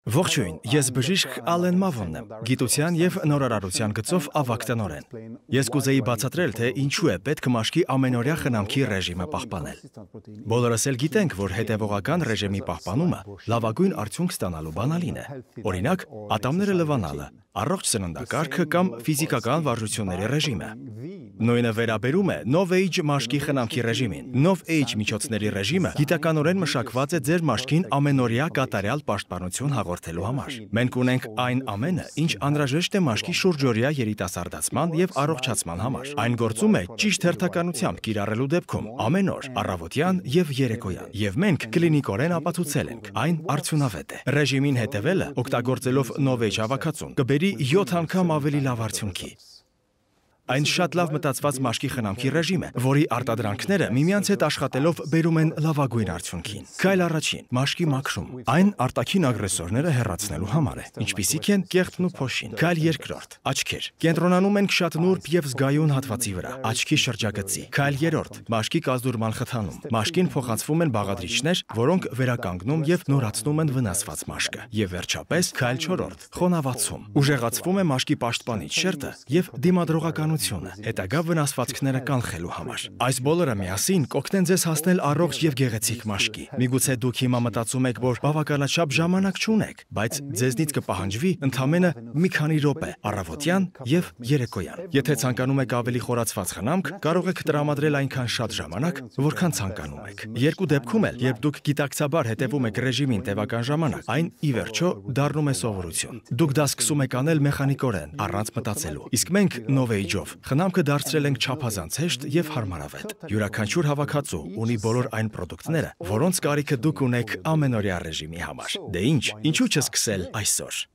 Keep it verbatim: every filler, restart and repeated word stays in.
Ողջույն, ես բժիշկ Ալեն Մավոնն եմ, գիտության և նորարարության գծով ավագ տնօրեն։ Ես կուզեի բացատրել, թե ինչու է պետք մաշկի ամենօրյա խնամքի ռեժիմը պահպանել։ Բոլորս էլ գիտենք, որ հետևողական ռեժիմի պահպանումը լավագույն արդյունք ստանալու բանալին է։ Օրինակ, ատամները լվանալը, առողջ սննդակարգը կամ ֆիզիկական վարժությունների ռեժիմը։ Նույնը վերաբերում է Nov-Age մաշկի խնամքի ռեժիմին։ Nov-Age միջոցների ռեժիմը գիտականորեն մշակված է ձեր մաշկին ամենօրյա կատարյալ պաշտպանություն հաղորդելու համար։ Մենք ունենք այն ամենը, ինչ անհրաժեշտ է մաշկի շուրջօրյա երիտասարդացման և առողջացման համար։ Այն գործում է ճիշտ հերթականությամբ կիրառելու դեպքում ամեն օր, առավոտյան և երեկոյան։ Եվ մենք կլինիկորեն ապացուցել ենք, այն արդյունավետ է։ Ռեժիմին հետևելը, օգտագործելով Nov-Age հավաքածուն, կբերի յոթ անգամ ավելի լավ արդյունքի։ Այն շատ լավ մտածված մաշկի խնամքի ռեժիմ է, որի արտադրանքները միմյանց հետ աշխատելով բերում են լավագույն արդյունքին։ Քայլ առաջին՝ մաշկի մաքրում։ Այն արտաքին ագրեսորները հեռացնելու համար է, ինչպիսիք են կեղտն ու փոշին։ Քայլ երկրորդ՝ աչքեր։ Կենտրոնանում ենք շատ նուրբ և զգայուն հատվածի վրա, աչքի շրջագծի։ Քայլ երրորդ՝ մաշկի կազդուրման խթանում։ Մաշկին փոխանցվում են բաղադրիչներ, որոնք վերականգնում և նորացնում են վնասված մաշկը։ Եվ վերջապես, քայլ չորրորդ՝ խոնավացում։ Ուժեղացվում է մաշկի պաշտպանիչ շերտը և դիմադրողականությունը, հետագա վնասվածքները կանխելու համար։ Այս բոլորը միասին կօգնեն ձեզ հասնել առողջ և գեղեցիկ մաշկի։ Միգուցե դուք հիմա մտածում եք, որ բավականաչափ ժամանակ չունեք, բայց ձեզնից կպահանջվի ընդամենը մի քանի րոպե առավոտյան և երեկոյան։ Եթե ցանկանում եք ավելի խորացված խնամք, կարող եք տրամադրել այնքան շատ ժամանակ, որքան ցանկանում եք։ Երկու դեպքում էլ, երբ դուք գիտակցաբար հետևում եք ռեժիմին տևական ժամանակ, այն ի վերջո դառնում է սովորություն։ Դուք դա սկսում եք անել մեխանիկորեն, առանց մտածելու։ Իսկ մենք Nov-Age-ով խնամքը դարձրել ենք չափազանց հեշտ և հարմարավետ։ Յուրաքանչյուր հավաքածու ունի բոլոր այն պրոդուկտները, որոնց կարիքը դուք ունեք ամենօրյա ռեժիմի համար։ Դե ինչ, ինչու՞ չսկսել այսօր։